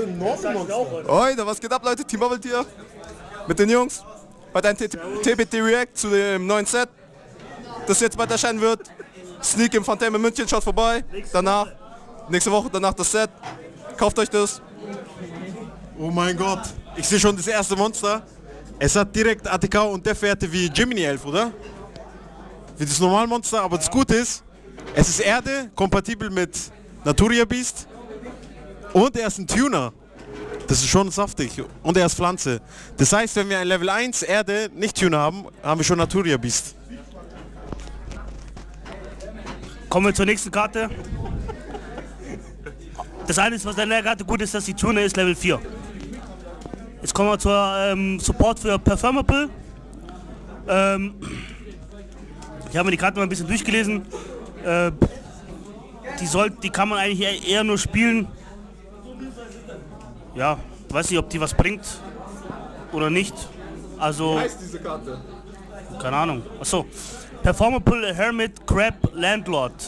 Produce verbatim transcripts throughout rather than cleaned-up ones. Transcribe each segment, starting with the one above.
Oida, was geht ab, Leute? Team Bubble hier mit den Jungs bei deinem T B T React zu dem neuen Set, das jetzt bald erscheinen wird. Sneak im Phantom in München, schaut vorbei. Danach, nächste Woche, danach das Set. Kauft euch das. Oh mein Gott, ich sehe schon das erste Monster. Es hat direkt A T K und Def-Werte wie Gemini elf, oder? Wie das Normalmonster, aber das Gute ist, es ist Erde, kompatibel mit Naturia Beast und er ist ein Tuner. Das ist schon saftig und er ist Pflanze. Das heißt, wenn wir ein Level eins Erde nicht Tuner haben, haben wir schon Naturia Beast. Kommen wir zur nächsten Karte. Das eine ist, was an der Karte gut ist, dass die Tuner ist Level vier. Jetzt kommen wir zur ähm, Support für Performable. Ähm, ich habe mir die Karte mal ein bisschen durchgelesen. Äh, die, soll, die kann man eigentlich eher, eher nur spielen. Ja, weiß nicht, ob die was bringt oder nicht. Also, Wie heißt diese Karte? keine Ahnung. Achso. Performable Hermit Crab Landlord.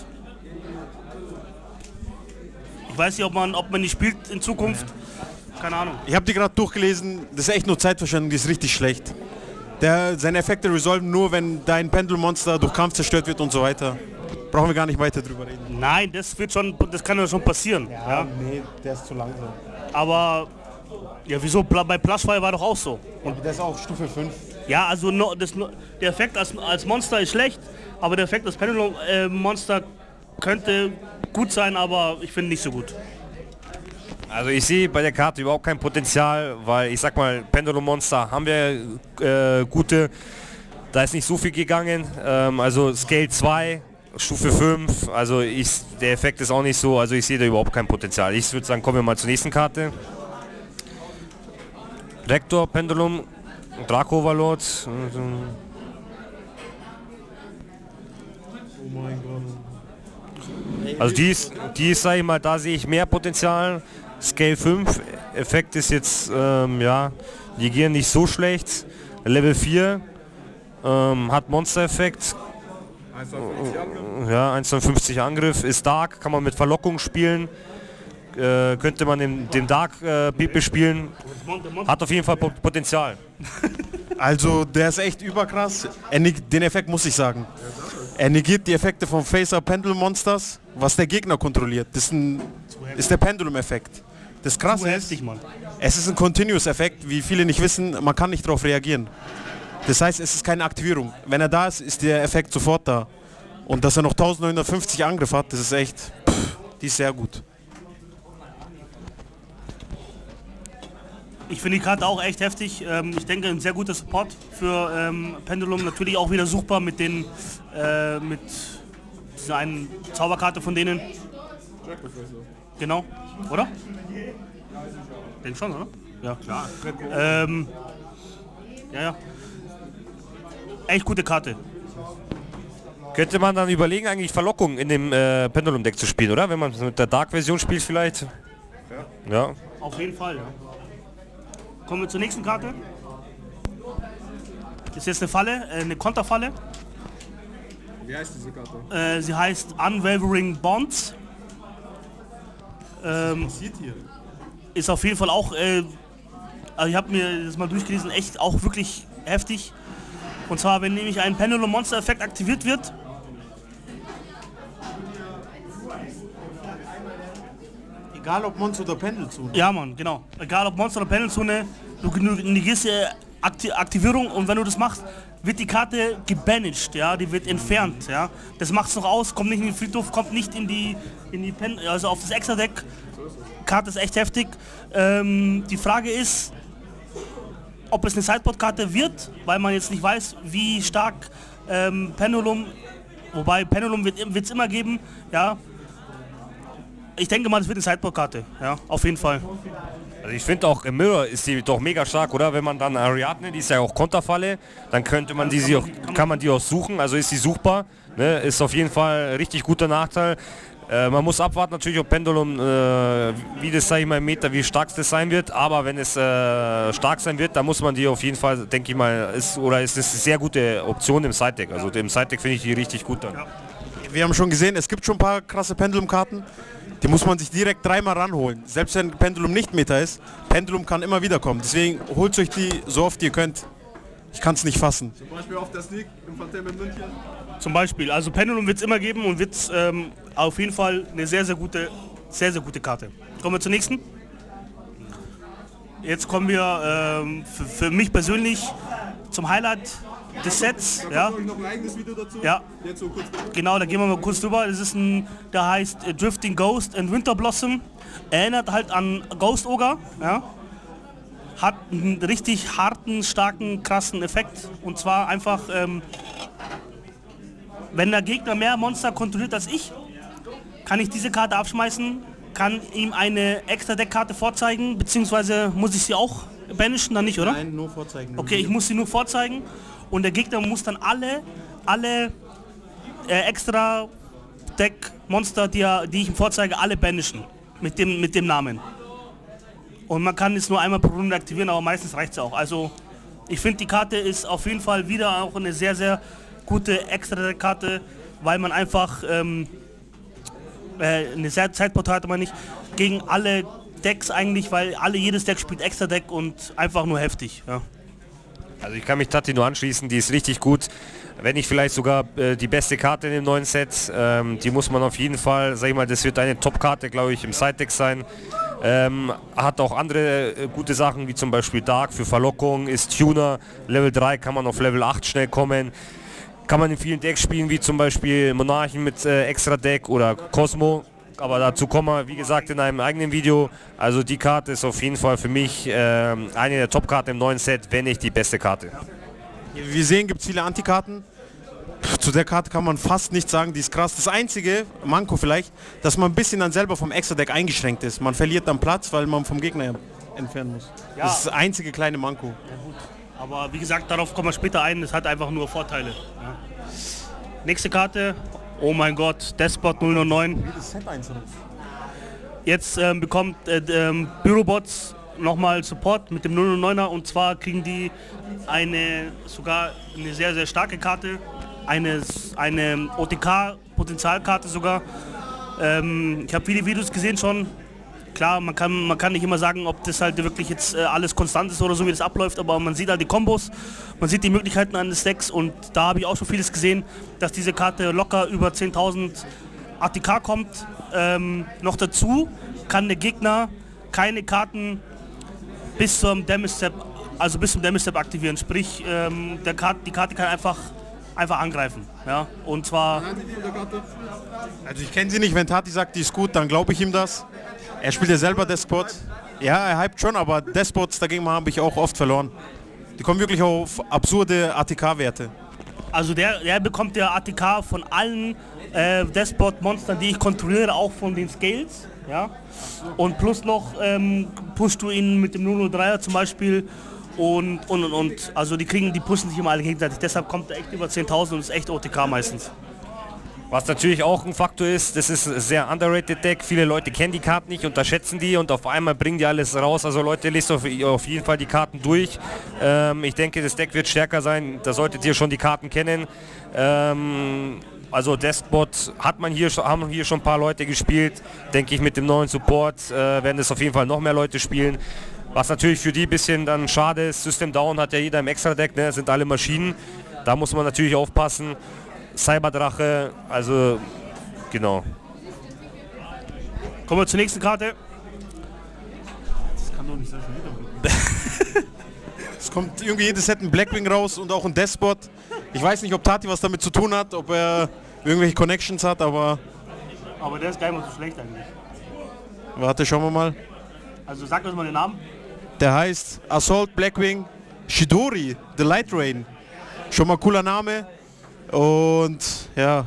Ich weiß nicht, ob man, ob man die spielt in Zukunft. Keine Ahnung. Ich habe die gerade durchgelesen, das ist echt nur Zeitverschwendung, die ist richtig schlecht. Der, seine Effekte resolven nur, wenn dein Pendelmonster durch Kampf zerstört wird und so weiter. Brauchen wir gar nicht weiter drüber reden. Nein, das wird schon, das kann ja schon passieren. Ja, ja. Nee, der ist zu langsam. Aber, ja wieso, bei Plushfire war doch auch so. Und der ist auch Stufe fünf. Ja, also no, das, der Effekt als, als Monster ist schlecht, aber der Effekt als Pendulum-Monster äh, könnte gut sein, aber ich finde nicht so gut. Also ich sehe bei der Karte überhaupt kein Potenzial, weil ich sag mal, Pendulum Monster haben wir äh, gute, da ist nicht so viel gegangen, ähm, also Scale zwei, Stufe fünf, also ich, der Effekt ist auch nicht so, also ich sehe da überhaupt kein Potenzial. Ich würde sagen, kommen wir mal zur nächsten Karte. Rektor, Pendulum, Draco Overlord. Oh mein Gott. Also die ist, die ist, sag ich mal, da sehe ich mehr Potenzial. Scale fünf, Effekt ist jetzt, ähm, ja, die gehen nicht so schlecht. Level vier, ähm, hat Monster-Effekt. Ja, eins Komma fünfzig Angriff, ist Dark, kann man mit Verlockung spielen. Äh, könnte man den, den Dark äh, bespielen. Hat auf jeden Fall Potenzial. Also der ist echt überkrass. Er, den Effekt muss ich sagen. Er negiert die Effekte von Phaser Pendulum Monsters, was der Gegner kontrolliert. Das ist, ein, ist der Pendulum-Effekt. Das Krasse ist, es ist ein Continuous-Effekt, wie viele nicht wissen, man kann nicht darauf reagieren. Das heißt, es ist keine Aktivierung. Wenn er da ist, ist der Effekt sofort da. Und dass er noch neunzehnhundertfünfzig Angriff hat, das ist echt, pff, die ist sehr gut. Ich finde die Karte auch echt heftig. Ähm, ich denke, ein sehr guter Support für ähm, Pendulum. Natürlich auch wieder suchbar mit den äh, mit dieser einen Zauberkarte von denen. Genau, oder? Denk schon, oder? Ja, klar. Ähm, ja, ja. Echt gute Karte. Könnte man dann überlegen, eigentlich Verlockung in dem äh, Pendulum-Deck zu spielen, oder? Wenn man mit der Dark-Version spielt vielleicht. Ja. Ja. Auf jeden Fall, ja. Kommen wir zur nächsten Karte. Das ist jetzt eine Falle, äh, eine Konterfalle. Wie heißt diese Karte? Äh, sie heißt Unwavering Bonds. Ähm, Was passiert hier? ist auf jeden Fall auch, äh, also ich habe mir das mal durchgelesen, echt auch wirklich heftig. Und zwar, wenn nämlich ein Pendulum Monster Effekt aktiviert wird, Egal ob Monster oder Pendelzone. ja Mann, genau, egal ob Monster oder Pendelzone, du, du negierst die Akti Aktivierung und wenn du das machst, wird die Karte gebanagt, ja, die wird entfernt, ja. Das macht's noch aus, kommt nicht in den Friedhof, kommt nicht in die, in die Pen also auf das Extra-Deck. Karte ist echt heftig. Ähm, die Frage ist, ob es eine Sideboard-Karte wird, weil man jetzt nicht weiß, wie stark ähm, Pendulum, wobei Pendulum wird es immer geben, ja. Ich denke mal, es wird eine Sideboard-Karte, ja, auf jeden Fall. Also ich finde auch im Mirror ist die doch mega stark, oder? Wenn man dann Ariadne, die ist ja auch Konterfalle, dann könnte man die, sie auch, kann man die auch suchen, also ist sie suchbar, ne? Ist auf jeden Fall richtig guter Nachteil. Äh, man muss abwarten natürlich, ob Pendulum, äh, wie das, sag ich mal, im Meter, wie stark das sein wird, aber wenn es äh, stark sein wird, dann muss man die auf jeden Fall, denke ich mal, ist, oder ist es eine sehr gute Option im Side-Deck, also im Side-Deck finde ich die richtig gut dann. Wir haben schon gesehen, es gibt schon ein paar krasse Pendulum-Karten. Die muss man sich direkt dreimal ranholen. Selbst wenn Pendulum nicht Meta ist, Pendulum kann immer wieder kommen. Deswegen holt euch die so oft ihr könnt. Ich kann es nicht fassen. Zum Beispiel auf der Sneak im Phantom München. Zum Beispiel, also Pendulum wird es immer geben und wird ähm, auf jeden Fall eine sehr, sehr gute, sehr, sehr gute Karte. Kommen wir zur nächsten. Jetzt kommen wir ähm, für, für mich persönlich zum Highlight des Sets. Ja. Noch ein eigenes Video dazu. Ja. Jetzt so kurz. Genau, da gehen wir mal kurz drüber. Das ist ein, der heißt äh, Drifting Ghost and Winter Blossom. Erinnert halt an Ghost Ogre. Ja. Hat einen richtig harten, starken, krassen Effekt. Und zwar einfach, ähm, wenn der Gegner mehr Monster kontrolliert als ich, kann ich diese Karte abschmeißen, kann ihm eine extra Deckkarte vorzeigen, beziehungsweise muss ich sie auch banishen, dann nicht, oder? Nein, nur vorzeigen. Okay, ich muss sie nur vorzeigen und der Gegner muss dann alle, alle äh, extra Deck-Monster, die, er, die ich ihm vorzeige, alle banishen mit dem, mit dem Namen. Und man kann es nur einmal pro Runde aktivieren, aber meistens reicht es auch. Also ich finde, die Karte ist auf jeden Fall wieder auch eine sehr, sehr gute Extra-Deck-Karte, weil man einfach ähm, äh, eine sehr Zeitportal hatte man nicht, gegen alle Decks eigentlich, weil alle jedes Deck spielt Extra-Deck und einfach nur heftig. Ja. Also ich kann mich Tati nur anschließen, die ist richtig gut. Wenn nicht vielleicht sogar äh, die beste Karte in dem neuen Set. Ähm, die muss man auf jeden Fall, sag ich mal, das wird eine Top-Karte, glaube ich, im Side-Deck sein. Ähm, hat auch andere äh, gute Sachen, wie zum Beispiel Dark für Verlockung, ist Tuner, Level drei kann man auf Level acht schnell kommen. Kann man in vielen Decks spielen, wie zum Beispiel Monarchen mit äh, extra Deck oder Cosmo. Aber dazu kommen wir, wie gesagt, in einem eigenen Video. Also die Karte ist auf jeden Fall für mich äh, eine der Top-Karten im neuen Set, wenn nicht die beste Karte. Wie wir sehen, gibt es viele Antikarten. Zu der Karte kann man fast nichts sagen, die ist krass. Das einzige Manko vielleicht, dass man ein bisschen dann selber vom Extra-Deck eingeschränkt ist. Man verliert dann Platz, weil man vom Gegner entfernen muss. Ja. Das ist das einzige kleine Manko. Ja, gut. Aber wie gesagt, darauf kommen wir später ein, es hat einfach nur Vorteile. Ja. Nächste Karte, oh mein Gott, Despot null null neun. Jetzt ähm, bekommt äh, ähm, Bureaubots nochmal Support mit dem null null neuner und zwar kriegen die eine sogar eine sehr, sehr starke Karte, eine, eine O T K-Potenzialkarte sogar. Ähm, ich habe viele Videos gesehen schon. Klar, man kann, man kann nicht immer sagen, ob das halt wirklich jetzt äh, alles konstant ist oder so, wie das abläuft, aber man sieht halt die Kombos, man sieht die Möglichkeiten eines Decks und da habe ich auch schon vieles gesehen, dass diese Karte locker über zehntausend A T K kommt. Ähm, noch dazu kann der Gegner keine Karten bis zum Damage Step, also bis zum Damage Step aktivieren, sprich ähm, der Karte, die Karte kann einfach, einfach angreifen. Ja? Und zwar... Also ich kenne sie nicht, wenn Tati sagt, die ist gut, dann glaube ich ihm das. Er spielt ja selber Despot. Ja, er hypt schon, aber Despots dagegen habe ich auch oft verloren. Die kommen wirklich auf absurde A T K-Werte. Also der, der bekommt der A T K von allen äh, Despot-Monstern, die ich kontrolliere, auch von den Scales. Ja? Und plus noch ähm, pushst du ihn mit dem null null dreier zum Beispiel und, und, und, und. Also die kriegen, die pushen sich immer alle gegenseitig. Deshalb kommt er echt über zehntausend und ist echt O T K meistens. Was natürlich auch ein Faktor ist, das ist ein sehr underrated Deck. Viele Leute kennen die Karten nicht, unterschätzen die und auf einmal bringen die alles raus. Also Leute, lest auf, auf jeden Fall die Karten durch. Ähm, ich denke, das Deck wird stärker sein. Da solltet ihr schon die Karten kennen. Ähm, also Despot hat man hier, haben hier schon ein paar Leute gespielt. Denke ich, mit dem neuen Support äh, werden es auf jeden Fall noch mehr Leute spielen. Was natürlich für die ein bisschen dann schade ist, System Down hat ja jeder im Extra-Deck, ne? Das sind alle Maschinen. Da muss man natürlich aufpassen. Cyberdrache, also genau. Kommen wir zur nächsten Karte. Das kann doch nicht sein, schon wieder. Es kommt irgendwie jedes Set ein Blackwing raus und auch ein Despot. Ich weiß nicht, ob Tati was damit zu tun hat, ob er irgendwelche Connections hat, aber... Aber der ist gar nicht mal so schlecht eigentlich. Warte, schauen wir mal. Also sag uns mal den Namen. Der heißt Assault Blackwing Shidori, The Light Rain. Schon mal cooler Name. Und ja.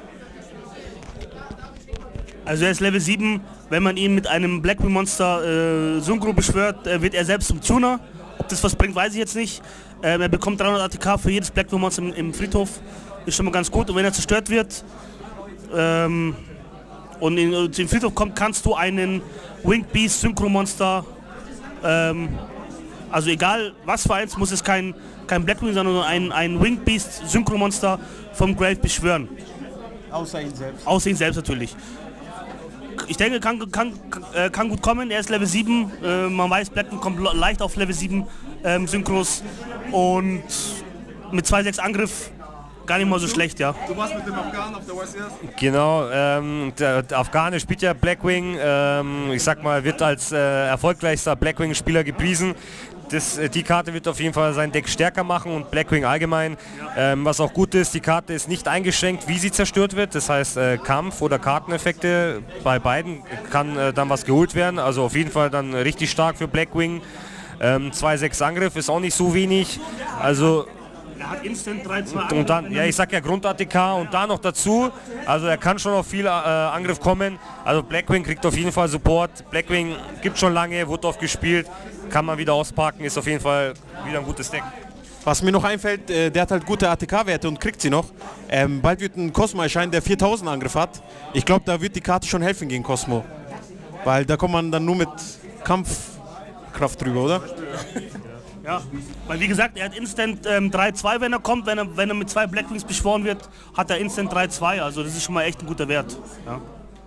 Also er ist Level sieben, wenn man ihn mit einem Blackwing Monster äh, Synchro beschwört, äh, wird er selbst zum Tuner. Ob das was bringt, weiß ich jetzt nicht. Ähm, er bekommt dreihundert A T K für jedes Blackwing Monster im, im Friedhof. Ist schon mal ganz gut. Und wenn er zerstört wird ähm, und in, in den Friedhof kommt, kannst du einen Winged Beast Synchro Monster, ähm, also egal was für eins, muss es kein kein Blackwing, sondern ein, ein Winged Beast Synchro-Monster vom Grave beschwören. Außer ihn selbst. Außer ihn selbst natürlich. ich denke, kann, kann, kann, kann gut kommen. Er ist Level sieben. Äh, man weiß, Blackwing kommt leicht auf Level sieben ähm, Synchros. Und mit zwei sechs Angriff gar nicht mal so schlecht, ja. Du warst mit dem Afghanen auf der Y C S? Genau, ähm, der, der Afghane spielt ja Blackwing. Ähm, ich sag mal, wird als äh, erfolgreichster Blackwing-Spieler gepriesen. Das, die Karte wird auf jeden Fall sein Deck stärker machen und Blackwing allgemein. Ähm, was auch gut ist, die Karte ist nicht eingeschränkt, wie sie zerstört wird. Das heißt, äh, Kampf- oder Karteneffekte bei beiden kann äh, dann was geholt werden. Also auf jeden Fall dann richtig stark für Blackwing. Ähm, zwei sechs Angriff ist auch nicht so wenig. Also er hat Instant drei zwei und, und dann, ja, ich sag ja Grund-A T K und da noch dazu, also er kann schon auf viel äh, Angriff kommen. Also Blackwing kriegt auf jeden Fall Support. Blackwing gibt schon lange, wurde oft gespielt, kann man wieder auspacken, ist auf jeden Fall wieder ein gutes Deck. Was mir noch einfällt, äh, der hat halt gute A T K-Werte und kriegt sie noch. Ähm, bald wird ein Cosmo erscheinen, der viertausend Angriff hat. Ich glaube, da wird die Karte schon helfen gegen Cosmo. Weil da kommt man dann nur mit Kampfkraft drüber, oder? Ja, weil wie gesagt, er hat Instant ähm, drei zwei, wenn er kommt. Wenn er, wenn er mit zwei Blackwings beschworen wird, hat er Instant drei zwei. Also das ist schon mal echt ein guter Wert. Ja.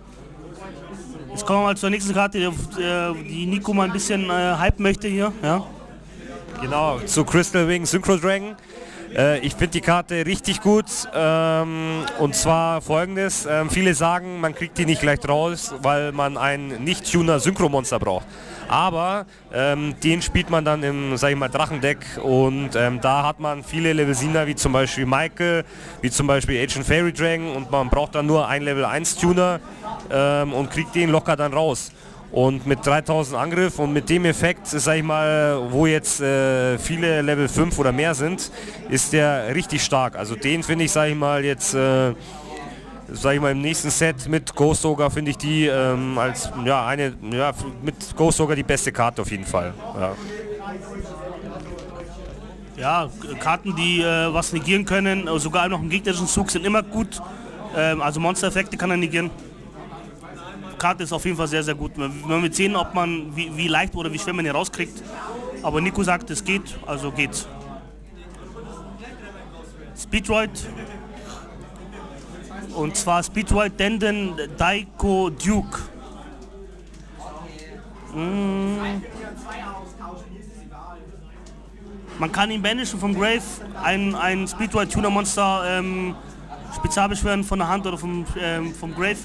Jetzt kommen wir mal zur nächsten Karte, die, die Nico mal ein bisschen äh, hypen möchte hier. Ja. Genau, zu Crystal Wing Synchro Dragon. Äh, ich finde die Karte richtig gut. Ähm, und zwar folgendes. Ähm, viele sagen, man kriegt die nicht leicht raus, weil man ein Nicht-Tuner Synchro-Monster braucht. Aber ähm, den spielt man dann im, sag ich mal, Drachendeck und ähm, da hat man viele Level siebener, wie zum Beispiel Michael, wie zum Beispiel Ancient Fairy Dragon und man braucht dann nur ein Level eins Tuner ähm, und kriegt den locker dann raus. Und mit dreitausend Angriff und mit dem Effekt, sag ich mal, wo jetzt äh, viele Level fünf oder mehr sind, ist der richtig stark. Also den finde ich, sag ich mal, jetzt... Äh, sag ich mal, im nächsten Set mit Ghost Ogre finde ich die ähm, als ja eine ja mit Ghost Ogre die beste Karte auf jeden Fall. Ja, ja Karten, die äh, was negieren können, sogar noch im gegnerischen Zug, sind immer gut. Ähm, also Monster-Effekte kann er negieren. Die Karte ist auf jeden Fall sehr, sehr gut. Man wird sehen, ob man wie, wie leicht oder wie schwer man hier rauskriegt. Aber Nico sagt, es geht, also geht's. Speedroid. Und zwar Speedroid Denden Daiko Duke. Mm. Man kann ihn banishen vom Grave, ein, ein Speedroid Tuner Monster ähm, spezialbeschwören von der Hand oder vom, ähm, vom Grave.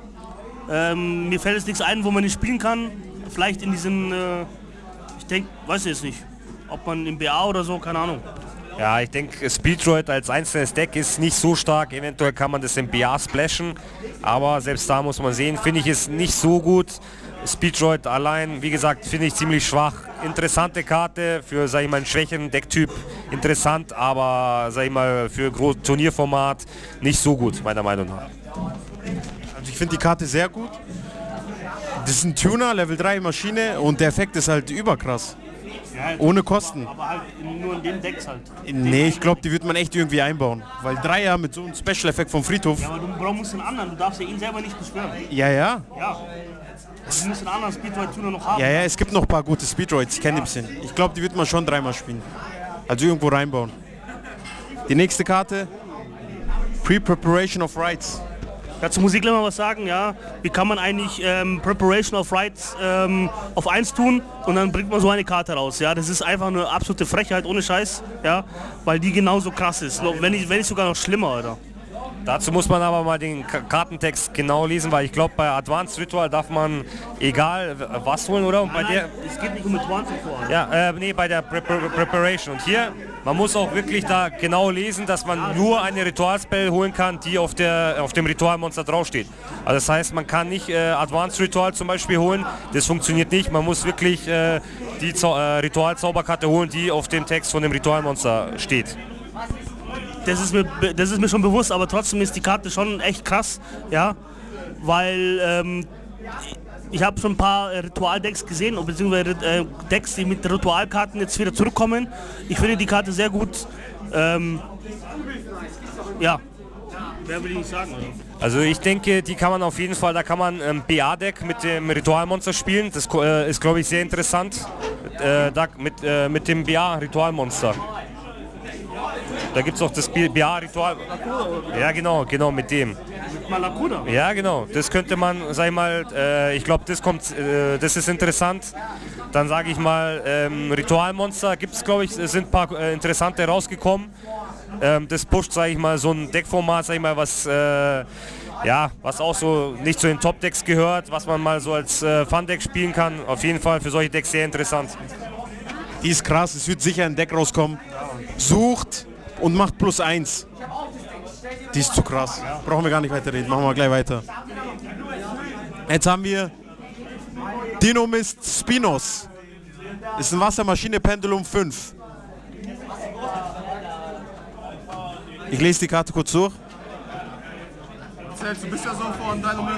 Ähm, mir fällt jetzt nichts ein, wo man ihn spielen kann. Vielleicht in diesen, äh, ich denke, weiß ich jetzt nicht, ob man im B A oder so, keine Ahnung. Ja, ich denke, Speedroid als einzelnes Deck ist nicht so stark. Eventuell kann man das im B A splashen, aber selbst da muss man sehen, finde ich es nicht so gut. Speedroid allein, wie gesagt, finde ich ziemlich schwach. Interessante Karte für, sag ich mal, einen schwächeren Decktyp. Interessant, aber, sag ich mal, für Gro- Turnierformat nicht so gut, meiner Meinung nach. Also ich finde die Karte sehr gut. Das ist ein Tuner, Level drei Maschine und der Effekt ist halt überkrass. Ja, ohne Kosten. Aber halt nur in den Decks halt. Nee, ich glaube, die wird man echt irgendwie einbauen. Weil Dreier mit so einem Special-Effekt vom Friedhof. Ja, aber du musst den anderen, du darfst ja ihn selber nicht beschwören. Ja, ja. Ja. Du musst den anderen Speedroid-Tuner noch haben. Ja, ja, es gibt noch ein paar gute Speedroids, ich kenne die ein bisschen. Ich glaube, die wird man schon dreimal spielen. Also irgendwo reinbauen. Die nächste Karte. Pre-Preparation of Rights. Ja, zur Musik mal was sagen, ja. Wie kann man eigentlich ähm, Preparation of Rights ähm, auf eins tun und dann bringt man so eine Karte raus, ja. Das ist einfach eine absolute Frechheit, ohne Scheiß, ja. Weil die genauso krass ist, wenn nicht, wenn nicht sogar noch schlimmer, oder? Dazu muss man aber mal den K- Kartentext genau lesen, weil ich glaube, bei Advanced Ritual darf man egal was holen, oder? Und bei Nein, der, nein, es geht nicht um Advanced Ritual. ja, äh, nee, bei der Pre Pre Preparation. Und hier, man muss auch wirklich da genau lesen, dass man nur eine Ritualspell holen kann, die auf, der, auf dem Ritualmonster draufsteht. Also das heißt, man kann nicht äh, Advanced Ritual zum Beispiel holen, das funktioniert nicht. Man muss wirklich äh, die Zau äh, Ritualzauberkarte holen, die auf dem Text von dem Ritualmonster steht. Das ist, mir, das ist mir schon bewusst, aber trotzdem ist die Karte schon echt krass, ja, weil ähm, ich habe schon ein paar Ritualdecks gesehen, beziehungsweise äh, Decks, die mit Ritualkarten jetzt wieder zurückkommen. Ich finde die Karte sehr gut, ähm, ja, mehr will ich nicht sagen. Oder? Also ich denke, die kann man auf jeden Fall, da kann man ein B A-Deck mit dem Ritualmonster spielen, das äh, ist, glaube ich, sehr interessant, äh, da, mit, äh, mit dem B A-Ritualmonster. Da gibt es auch das B A-Ritual. Ja, genau, genau, mit dem. Malakuda. Ja, genau. Das könnte man, sag ich mal, äh, ich glaube, das kommt, äh, das ist interessant. Dann sage ich mal, ähm, Ritualmonster gibt es, glaube ich, es sind ein paar äh, interessante rausgekommen. Ähm, das pusht, sage ich mal, so ein Deckformat, sag ich mal, was, äh, ja, was auch so nicht zu den Top-Decks gehört, was man mal so als äh, Fun-Deck spielen kann. Auf jeden Fall für solche Decks sehr interessant. Die ist krass, es wird sicher ein Deck rauskommen. Sucht und macht plus eins. Die ist zu krass. Brauchen wir gar nicht weiter reden, machen wir gleich weiter. Jetzt haben wir Dinomist Spinos. Ist ein Wassermaschine Pendulum fünf. Ich lese die Karte kurz durch. Du bist ja so von Dynamist.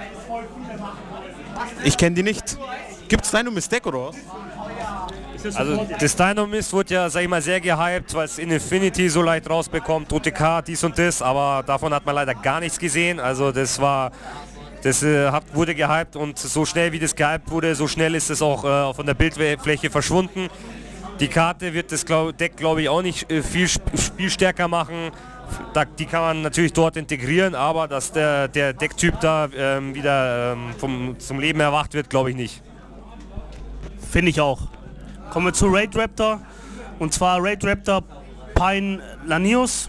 Ich kenne die nicht. Gibt es Dynamist Deck oder was? Also das Dynamist wurde ja, sag ich mal, sehr gehypt, weil es in Infinity so leicht rausbekommt, O T K, dies und das, aber davon hat man leider gar nichts gesehen. Also das war, das äh, hat, wurde gehypt und so schnell wie das gehypt wurde, so schnell ist es auch äh, von der Bildfläche verschwunden. Die Karte wird das glaub, Deck, glaube ich, auch nicht äh, viel sp spielstärker machen. Da, die kann man natürlich dort integrieren, aber dass der, der Decktyp da ähm, wieder ähm, vom, zum Leben erwacht wird, glaube ich nicht. Finde ich auch. Kommen wir zu Raid Raptor. Und zwar Raid Raptor Pine Lanius.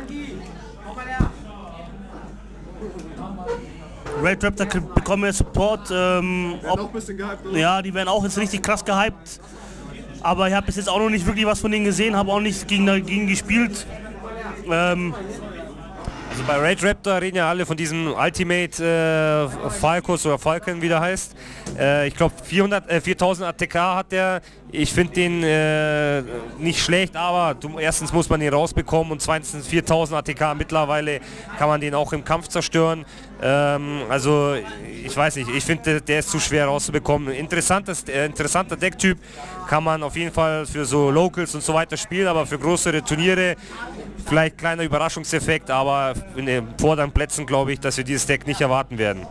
Raid Raptor bekommen wir Support. Ähm, ob, Noch ein bisschen gehypt, oder? ja, die werden auch jetzt richtig krass gehypt. Aber ich habe bis jetzt auch noch nicht wirklich was von denen gesehen, habe auch nicht gegen dagegen gespielt. Ähm, Also bei Raid Raptor reden ja alle von diesem Ultimate äh, Falcos oder Falcon, wie der heißt. Äh, ich glaube äh, viertausend A T K hat der. Ich finde den äh, nicht schlecht, aber du, erstens muss man ihn rausbekommen und zweitens viertausend A T K mittlerweile kann man den auch im Kampf zerstören. Ähm, also ich weiß nicht, ich finde der ist zu schwer rauszubekommen. Interessantes, äh, interessanter Decktyp, kann man auf jeden Fall für so Locals und so weiter spielen, aber für größere Turniere vielleicht kleiner Überraschungseffekt, aber in den vorderen Plätzen glaube ich, dass wir dieses Deck nicht erwarten werden.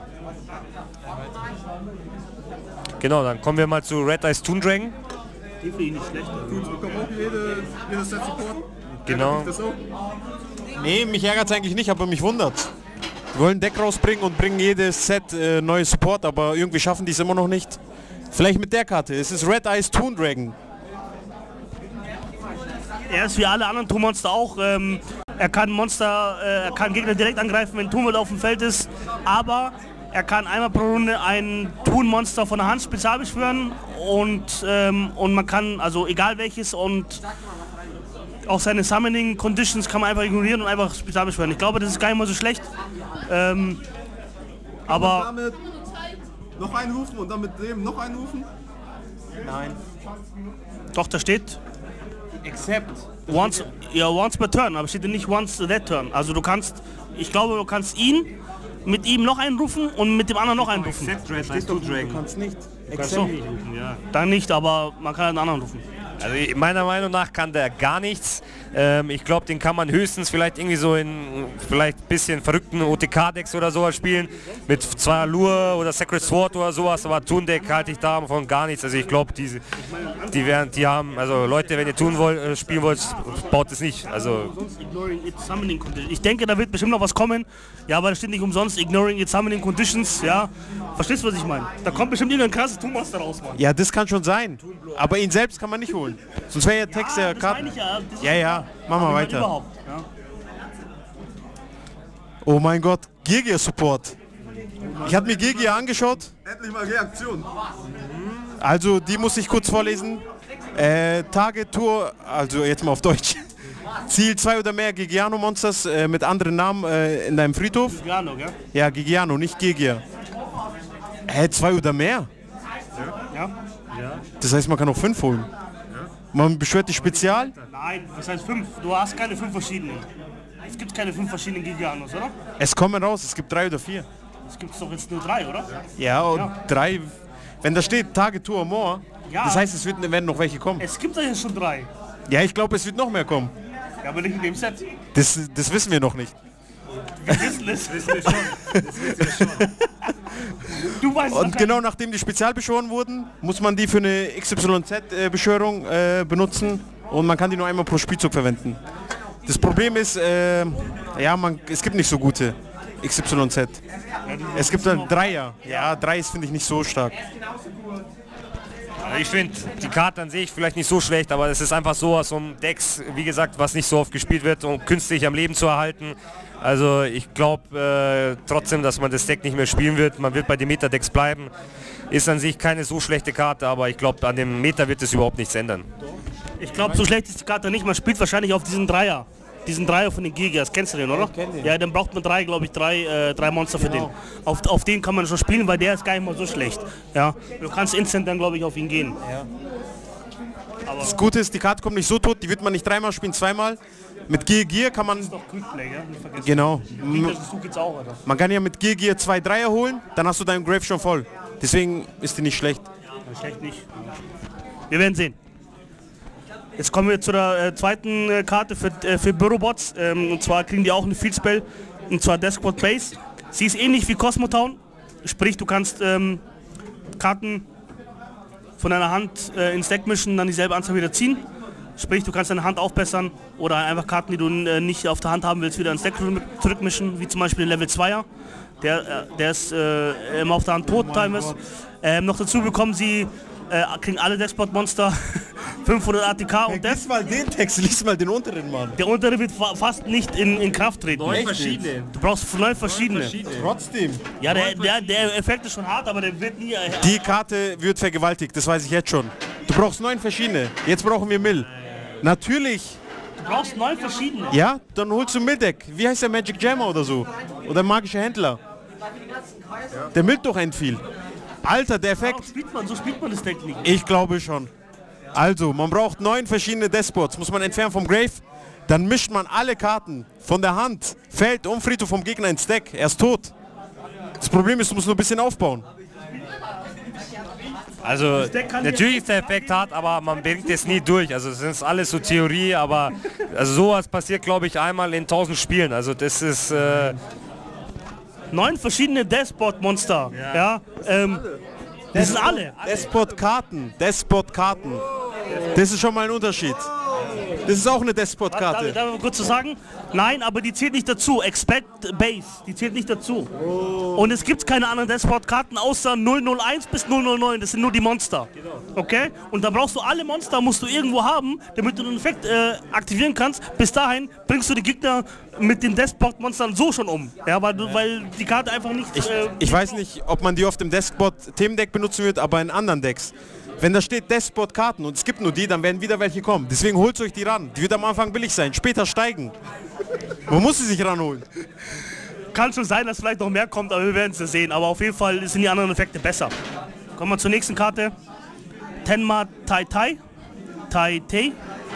Genau, dann kommen wir mal zu Red Eyes Toon Dragon. die finde ich nicht schlecht. Toons bekommen auch jede, jedes Set Support. Genau. Ärgert dich das so? Nee, mich ärgert es eigentlich nicht, aber mich wundert. Wir wollen ein Deck rausbringen und bringen jedes Set äh, neue Support, aber irgendwie schaffen die es immer noch nicht. Vielleicht mit der Karte. Es ist Red Eyes Toon Dragon. Er ist wie alle anderen Toon-Monster auch. Ähm, er kann Monster, äh, er kann Gegner direkt angreifen, wenn Toon auf dem Feld ist. Aber er kann einmal pro Runde ein Toon-Monster von der Hand spezial beschwören und, ähm, und man kann, also egal welches, und auch seine Summoning Conditions kann man einfach ignorieren und einfach spezial beschwören. Ich glaube, das ist gar nicht mal so schlecht. Ähm, aber Damit noch einrufen und dann mit dem noch einrufen? Nein. doch, da steht Except. once, ja, once per turn, aber steht nicht once that turn. Also du kannst, ich glaube, du kannst ihn mit ihm noch einrufen und mit dem anderen noch einrufen. Du kannst nicht. So. Dann nicht, aber man kann einen anderen rufen. Also meiner Meinung nach kann der gar nichts. Ähm, ich glaube, den kann man höchstens vielleicht irgendwie so in vielleicht ein bisschen verrückten O T K-Decks oder sowas spielen. Mit zwei Allure oder Sacred Sword oder sowas, aber Toon-Deck halte ich davon gar nichts. Also ich glaube, die, die werden, die haben, also Leute, wenn ihr Toon wollt, spielen wollt, baut es nicht. Also Ich denke, da wird bestimmt noch was kommen. Ja, aber da steht nicht umsonst Ignoring its Summoning Conditions. Ja, verstehst du, was ich meine? Da kommt bestimmt irgendein krasses Toon-Monster raus, Mann. Ja, das kann schon sein. Aber ihn selbst kann man nicht holen. Sonst wäre ja Text der das meine Karte. ich ja. Das Ja, ja, machen wir ist weiter. überhaupt, ja. Oh mein Gott, Gigia Support. Ich habe mir Gigia angeschaut. Endlich mal Reaktion. Also die muss ich kurz vorlesen. Äh, Target Tour, also jetzt mal auf Deutsch. Ziel zwei oder mehr Gigiano Monsters äh, mit anderen Namen äh, in deinem Friedhof. Ja, noch, gell? Ja, Gigiano, nicht Gigia. Hä, zwei oder mehr? Ja. Das heißt, man kann auch fünf holen. Man beschwört die Spezial. Nein, das heißt fünf. Du hast keine fünf verschiedenen. Es gibt keine fünf verschiedenen Gigianos, oder? Es kommen raus, es gibt drei oder vier. Es gibt doch jetzt nur drei, oder? Ja, und Ja. drei. Wenn da steht Target Tour or more, Ja. das heißt, es wird, werden noch welche kommen. Es gibt doch jetzt schon drei. Ja, ich glaube, es wird noch mehr kommen. Ja, aber nicht in dem Set. Das, das wissen wir noch nicht. Wir wissen es. Du weißt Und genau nachdem die spezial beschworen wurden, muss man die für eine X Y Z-Beschwörung äh, benutzen und man kann die nur einmal pro Spielzug verwenden. Das Problem ist, äh, ja, man, es gibt nicht so gute. X Y Z. Es gibt dann Dreier. Ja, drei ist finde ich nicht so stark. Also ich finde die Karte an sich vielleicht nicht so schlecht, aber es ist einfach sowas, um Decks, wie gesagt, was nicht so oft gespielt wird, um künstlich am Leben zu erhalten. Also ich glaube äh, trotzdem, dass man das Deck nicht mehr spielen wird. Man wird bei den Meta-Decks bleiben. Ist an sich keine so schlechte Karte, aber ich glaube, an dem Meta wird es überhaupt nichts ändern. Ich glaube, so schlecht ist die Karte nicht. Man spielt wahrscheinlich auf diesen Dreier. Diesen Dreier von den Gigas. Kennst du den, oder? Ich kenn den. Ja, dann braucht man drei, glaube ich, drei, äh, drei Monster für den. Auf, auf den kann man schon spielen, weil der ist gar nicht mal so schlecht. Ja, du kannst instant dann, glaube ich, auf ihn gehen. Das Gute ist, die Karte kommt nicht so tot, die wird man nicht dreimal spielen, zweimal. Mit Gear Gear kann man... Das ist doch Quickplay, ja? Nicht vergessen. Genau. Gigas Zug geht's auch, oder? Man kann ja mit Gear Gear zwei Dreier holen, dann hast du deinen Grave schon voll. Deswegen ist die nicht schlecht. Ja, schlecht nicht. Wir werden sehen. Jetzt kommen wir zu der äh, zweiten äh, Karte für, äh, für Bürobots. Ähm, und zwar kriegen die auch eine Field Spell, und zwar Deskbot Base. Sie ist ähnlich wie Cosmotown, sprich du kannst ähm, Karten von deiner Hand äh, ins Deck mischen, dann dieselbe Anzahl wieder ziehen. Sprich du kannst deine Hand aufbessern oder einfach Karten, die du äh, nicht auf der Hand haben willst, wieder ins Deck zurückmischen, wie zum Beispiel den Level zweier. Der, äh, der ist äh, immer auf der Hand tot, teilweise. Ähm, noch dazu bekommen sie, äh, kriegen alle Deskbot-Monster fünfhundert A T K und Death. Lies mal den Text, lies mal den unteren, Mann. Der untere wird fa fast nicht in, in Kraft treten. Neun verschiedene. Du brauchst neun verschiedene. Trotzdem. Ja, der, der, der Effekt ist schon hart, aber der wird nie... Die Karte wird vergewaltigt, das weiß ich jetzt schon. Du brauchst neun verschiedene. Jetzt brauchen wir Mill. Natürlich. Du brauchst neun verschiedene. Ja, dann holst du Mill-Deck. Wie heißt der Magic Jammer oder so? Oder magischer Händler. Der millt doch ein viel. Alter, der Warum Effekt. spielt man? So spielt man das Deck nicht. Ich glaube schon. Also, man braucht neun verschiedene Despots. Muss man entfernen vom Grave. Dann mischt man alle Karten von der Hand, Feld und Friedhof vom Gegner ins Deck. Er ist tot. Das Problem ist, du musst nur ein bisschen aufbauen. Also natürlich ist der Effekt hart, aber man bringt es nie durch. Also das ist alles so Theorie, aber also sowas passiert, glaube ich, einmal in tausend Spielen. Also das ist... Äh, Neun verschiedene Despot-Monster. Ja. ja ähm, das sind alle. Despot-Karten. Despot-Karten. Das ist schon mal ein Unterschied. Das ist auch eine Darf, Despot-Karte. darf ich kurz zu sagen? Nein, aber die zählt nicht dazu. Expect Base, die zählt nicht dazu. Und es gibt keine anderen Despot-Karten außer null null eins bis null null neun. Das sind nur die Monster. Okay? Und dann brauchst du alle Monster, musst du irgendwo haben, damit du den Effekt äh, aktivieren kannst. Bis dahin bringst du die Gegner mit den Despot-Monstern so schon um. Ja, weil, du, weil die Karte einfach nicht... Ich, äh, ich weiß nicht, ob man die auf dem Despot-Themendeck benutzen wird, aber in anderen Decks. Wenn da steht Despot-Karten und es gibt nur die, dann werden wieder welche kommen. Deswegen holt euch die ran. Die wird am Anfang billig sein, später steigen. Man muss sie sich ranholen. Kann schon sein, dass vielleicht noch mehr kommt, aber wir werden es sehen. Aber auf jeden Fall sind die anderen Effekte besser. Kommen wir zur nächsten Karte. Tenma Tai Tai. Tai Tai.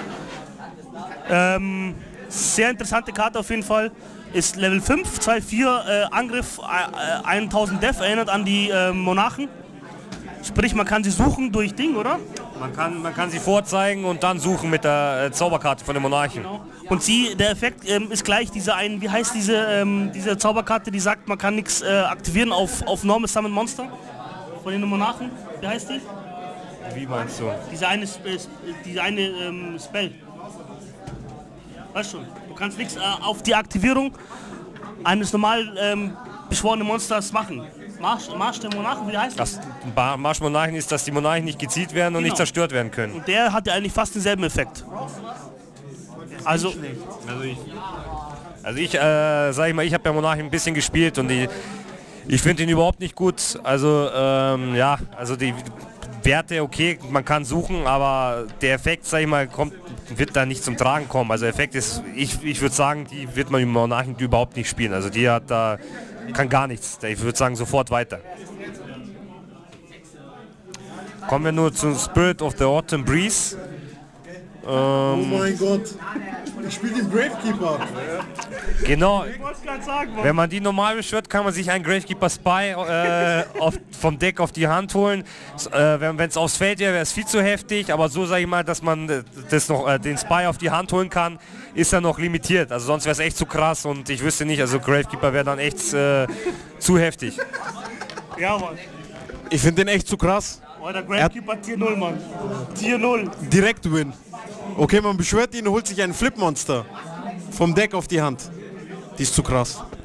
Ähm, sehr interessante Karte auf jeden Fall. Ist Level fünf, zwei vier, äh, Angriff, äh, tausend Def, erinnert an die äh, Monarchen. Sprich, man kann sie suchen durch Ding, oder? man, kann, man kann sie vorzeigen und dann suchen mit der äh, Zauberkarte von den Monarchen. Genau. Und sie, der Effekt ähm, ist gleich diese ein, wie heißt diese, ähm, diese Zauberkarte, die sagt, man kann nichts äh, aktivieren auf, auf Normal Summon Monster von den Monarchen. Wie heißt die? Wie meinst du? Diese eine, Sp diese eine ähm, Spell. Weißt schon, du kannst nichts äh, auf die Aktivierung eines normal ähm, beschworenen Monsters machen. Marsch, Marsch der Monarchen, wie heißt das? Das Marsch Monarchen ist, dass die Monarchen nicht gezielt werden und Genau. nicht zerstört werden können. Und der hat ja eigentlich fast denselben Effekt. Also, Also ich, also ich äh, sag ich mal, ich habe ja Monarchen ein bisschen gespielt und die, ich finde ihn überhaupt nicht gut. Also ähm, ja, also die Werte, okay, man kann suchen, aber der Effekt, sag ich mal, kommt, wird da nicht zum Tragen kommen. Also Effekt ist, ich, ich würde sagen, die wird man im Monarchen überhaupt nicht spielen. Also die hat da, kann gar nichts. Ich würde sagen, sofort weiter. Kommen wir nur zum Spirit of the Autumn Breeze. Ähm, Oh mein Gott. Ich spiele den Gravekeeper. genau. ich wollte gerade sagen, Wenn man die normal beschwört, kann man sich einen Gravekeeper Spy äh, auf, vom Deck auf die Hand holen. S- Äh, wenn es aufs Feld wäre, wäre es viel zu heftig, aber so sage ich mal, dass man äh, das noch, äh, den Spy auf die Hand holen kann, ist er noch limitiert. Also sonst wäre es echt zu krass und ich wüsste nicht, also Gravekeeper wäre dann echt äh, zu heftig. ja, Mann. Ich finde den echt zu krass. Oh, der Gravekeeper Tier null, Mann. Tier null. Direkt Win. Okay, man beschwört ihn, holt sich ein Flip-Monster vom Deck auf die Hand. Die ist zu krass.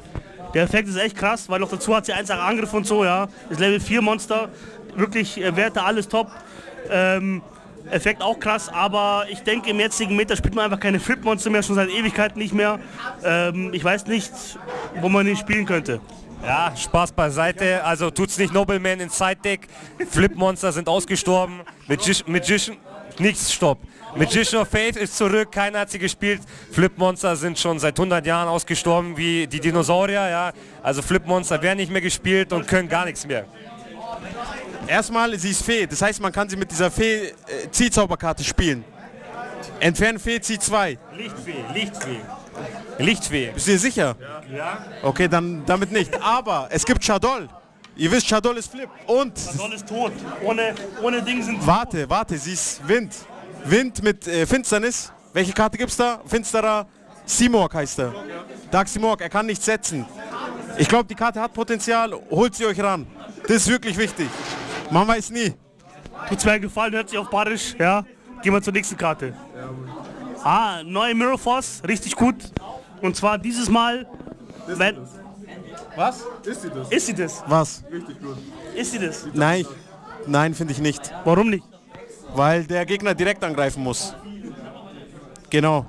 Der Effekt ist echt krass, weil noch dazu hat sie eins Angriff und so, ja. Das Level vier Monster, wirklich äh, Werte, alles top. Ähm, Effekt auch krass, aber ich denke, im jetzigen Meta spielt man einfach keine Flip-Monster mehr, schon seit Ewigkeiten nicht mehr. Ähm, ich weiß nicht, wo man ihn spielen könnte. Ja, Spaß beiseite. Also tut's nicht Nobleman ins Side-Deck. Flip-Monster sind ausgestorben. Magi Magician, nichts, stopp. Magician of Fate ist zurück, keiner hat sie gespielt. Flip-Monster sind schon seit hundert Jahren ausgestorben, wie die Dinosaurier. Ja. Also Flip-Monster werden nicht mehr gespielt und können gar nichts mehr. Erstmal, sie ist Fee, das heißt, man kann sie mit dieser Fee-Ziehzauberkarte spielen. Entfernen Fee, zieh zwei. Lichtfee, Lichtfee. Lichtfee. Bist du dir sicher? Ja. Okay, dann damit nicht. Aber es gibt Shaddoll. Ihr wisst, Shaddoll ist Flip. Und... Shaddoll ist tot. Ohne, ohne Ding sind... Warte, warte, sie ist Wind. Wind mit äh, Finsternis. Welche Karte gibt's da? Finsterer Simorg heißt er. Dark Simorg, er kann nichts setzen. Ich glaube, die Karte hat Potenzial. Holt sie euch ran. Das ist wirklich wichtig. Man weiß nie. Tut's mir einen Gefallen, hört sich auf Barisch. Ja, gehen wir zur nächsten Karte. Ah, neue Mirror Force, richtig gut. Und zwar dieses Mal... Wenn, Was? Ist sie das? ist sie das? Was? Richtig gut. Ist sie das? Nein, nein, finde ich nicht. Warum nicht? Weil der Gegner direkt angreifen muss. Genau.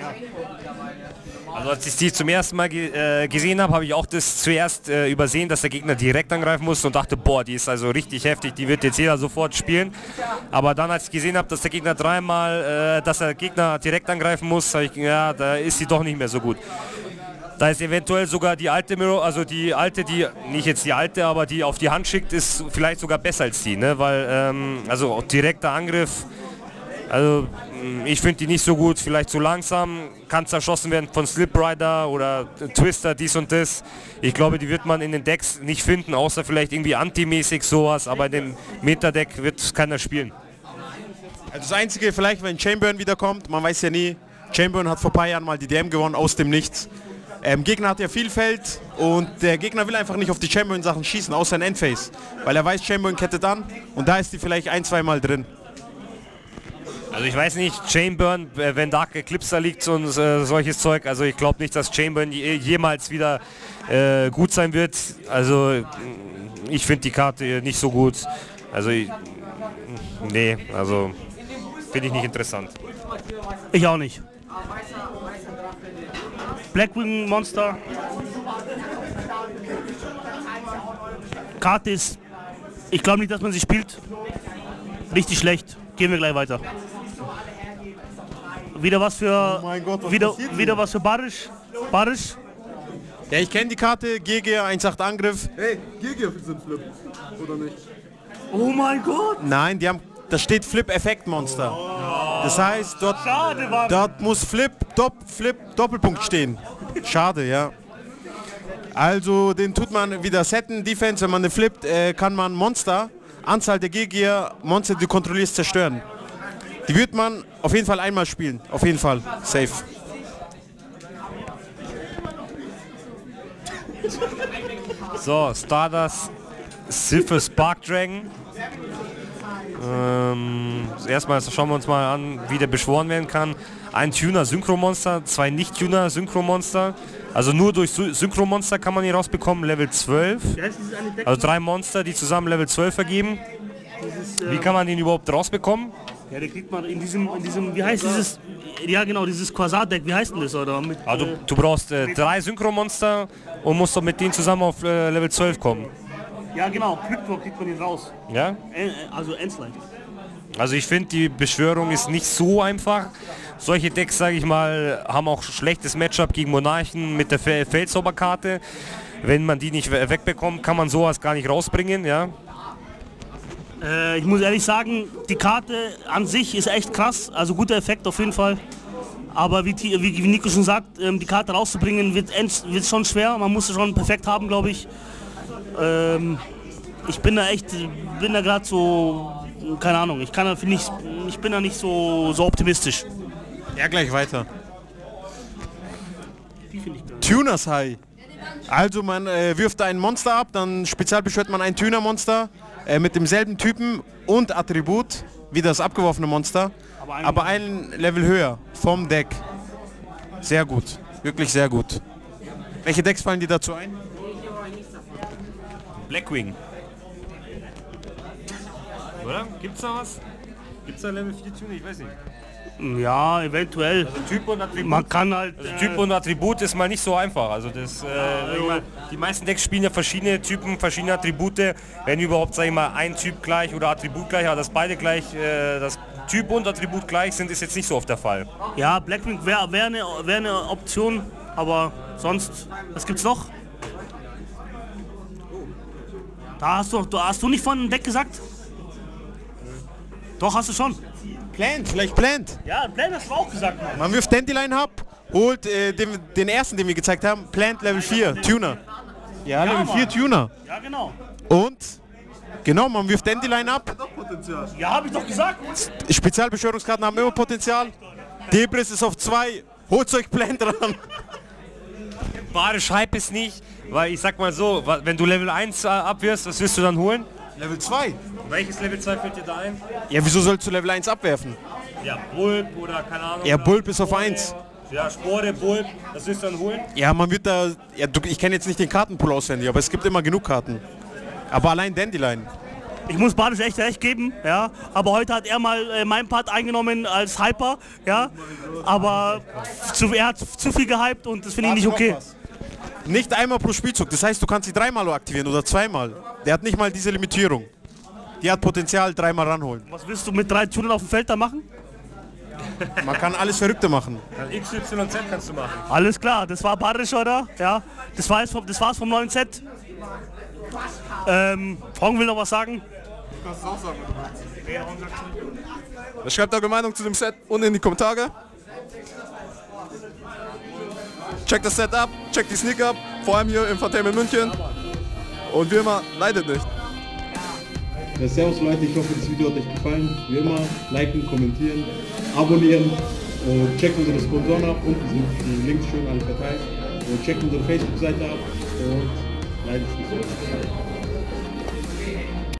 Also als ich die zum ersten Mal ge äh, gesehen habe, habe ich auch das zuerst äh, übersehen, dass der Gegner direkt angreifen muss und dachte, boah, die ist also richtig heftig, die wird jetzt jeder sofort spielen. Aber dann, als ich gesehen habe, dass der Gegner dreimal, äh, dass der Gegner direkt angreifen muss, habe ich, ja, da ist sie doch nicht mehr so gut. Da ist eventuell sogar die alte Mirror, also die alte, die, nicht jetzt die alte, aber die auf die Hand schickt, ist vielleicht sogar besser als die, ne? Weil, ähm, also direkter Angriff, also ich finde die nicht so gut, vielleicht zu langsam, kann zerschossen werden von Slip Rider oder Twister, dies und das. Ich glaube, die wird man in den Decks nicht finden, außer vielleicht irgendwie antimäßig sowas, aber in dem Meta-Deck wird keiner spielen. Also das Einzige vielleicht, wenn Chamberlain wiederkommt, man weiß ja nie, Chamberlain hat vor ein paar Jahren mal die D M gewonnen, aus dem Nichts. Ähm, Gegner hat ja viel Feld und der Gegner will einfach nicht auf die Chamberlain-Sachen schießen, außer in Endphase. Weil er weiß, Chamberlain kettet an und da ist die vielleicht ein, zwei Mal drin. Also ich weiß nicht, Chamberlain, äh, wenn Dark Eclipse da liegt und äh, solches Zeug, also ich glaube nicht, dass Chamberlain je, jemals wieder äh, gut sein wird. Also ich finde die Karte nicht so gut. Also ich, nee, also finde ich nicht interessant. Ich auch nicht. Blackwing Monster. Karte ist, ich glaube nicht, dass man sie spielt. Richtig schlecht. Gehen wir gleich weiter. Wieder was für, Oh mein Gott, was wieder, passiert wieder hier? was für Barisch. Barisch. Ja, ich kenne die Karte, G G eins acht Angriff. Hey, Giga sind Flip. Oder nicht? Oh mein Gott. Nein, die haben, da steht Flip-Effekt-Monster. Das heißt, dort, Schade, Mann. dort muss Flip, Dopp, Flip, Doppelpunkt stehen. Schade, ja. Also den tut man wieder setten, Defense, wenn man den flippt, äh, kann man Monster, Anzahl der G-Gear, Monster, die du kontrollierst, zerstören. Die wird man auf jeden Fall einmal spielen, auf jeden Fall, safe. So, Stardust Silver Spark Dragon. Ähm, erstmal schauen wir uns mal an, wie der beschworen werden kann. Ein Tuner Synchromonster, zwei Nicht-Tuner Synchromonster. Also nur durch Sy Synchromonster kann man hier rausbekommen, Level zwölf. Also drei Monster, die zusammen Level zwölf ergeben. Wie kann man den überhaupt rausbekommen? Ja, der kriegt man in diesem, in diesem, wie heißt dieses, ja genau, dieses Quasar-Deck, wie heißt denn das, oder? Mit, Also äh, du brauchst äh, drei Synchromonster und musst doch mit denen zusammen auf äh, Level zwölf kommen. ja genau, Crypto kriegt man den raus. Ja? Äh, also Endslide. Also ich finde, die Beschwörung ist nicht so einfach. Solche Decks, sage ich mal, haben auch schlechtes Matchup gegen Monarchen mit der Fel Feldzauberkarte. Wenn man die nicht we wegbekommt, kann man sowas gar nicht rausbringen, ja. Äh, ich muss ehrlich sagen, die Karte an sich ist echt krass, also guter Effekt auf jeden Fall. Aber wie, wie, wie Nico schon sagt, ähm, die Karte rauszubringen wird, wird schon schwer. Man muss es schon perfekt haben, glaube ich. Ähm, ich bin da echt, bin da gerade so, keine Ahnung, ich kann da nicht, ich bin da nicht so, so optimistisch. Ja, gleich weiter. Die finde ich geil. Tuners High. Also man äh, wirft ein Monster ab, dann spezialbeschwört man ein Tuner-Monster äh, mit demselben Typen und Attribut wie das abgeworfene Monster, Aber ein- aber ein Level höher vom Deck. Sehr gut, wirklich sehr gut. Welche Decks fallen dir dazu ein? Blackwing. Oder? Gibt's da was? Gibt's da Level vier Tuner? Ich weiß nicht. Ja, eventuell. Also Typ und Attribut. Man kann halt... Also äh, Typ und Attribut ist mal nicht so einfach. Also das, äh, sag ich mal, die meisten Decks spielen ja verschiedene Typen, verschiedene Attribute. Wenn überhaupt, sag ich mal, ein Typ gleich oder Attribut gleich, aber dass beide gleich, äh, das Typ und Attribut gleich sind, ist jetzt nicht so oft der Fall. Ja, Blackwing wäre wär eine wär ne Option, aber sonst, was gibt's noch? Da hast du, da hast du nicht von dem Deck gesagt? Doch, hast du schon. Plant, vielleicht Plant. Ja, Plan hast du auch gesagt, Mann. Man wirft Dandelion ab, holt äh, den, den ersten, den wir gezeigt haben, Plant Level vier, Tuner. Ja, Ja, Level vier Mann. Tuner. Ja, genau. Und, genau, man wirft Dandelion ab. Ja, hab ich doch gesagt. Spezialbeschwörungskarten haben immer Potenzial. Debris ist auf zwei, holt euch Plant dran. Badisch Hype ist nicht, weil ich sag mal so, wa- wenn du Level eins äh, abwirfst, was wirst du dann holen? Level zwei. Welches Level zwei fällt dir da ein? Ja, wieso sollst du Level eins abwerfen? Ja, Bulb oder keine Ahnung. Ja, oder Bulb ist auf Spore. eins. Ja, Spore, Bulb, das wirst du dann holen? Ja, man wird da, ja, du, ich kenne jetzt nicht den Kartenpool auswendig, aber es gibt immer genug Karten. Aber allein Dandelion. Ich muss Badisch echt recht geben, ja. Aber heute hat er mal äh, meinen Part eingenommen als Hyper, ja. Aber zu, er hat zu viel gehypt und das finde ich nicht okay. Nicht einmal pro Spielzug, das heißt, du kannst sie dreimal aktivieren oder zweimal. Der hat nicht mal diese Limitierung. Die hat Potenzial, dreimal ranholen. Was willst du mit drei Tunern auf dem Feld da machen? Man kann alles Verrückte machen. Dann X, Y, Z kannst du machen. Alles klar, das war Badisch, oder? Ja. Das, war jetzt vom, das war's vom neuen Set. Ähm, Frank will noch was sagen? Schreibt eure Meinung zu dem Set unten in die Kommentare. Checkt das Set ab, checkt die Sneak ab, vor allem hier im Infotainment München. Und wie immer, leidet nicht. Ja, servus Leute, ich hoffe das Video hat euch gefallen. Wie immer, liken, kommentieren, abonnieren und checkt unsere Sponsoren ab. Unten sind die Links schön alle verteilt. Und checkt unsere Facebook-Seite ab und leidet nicht so.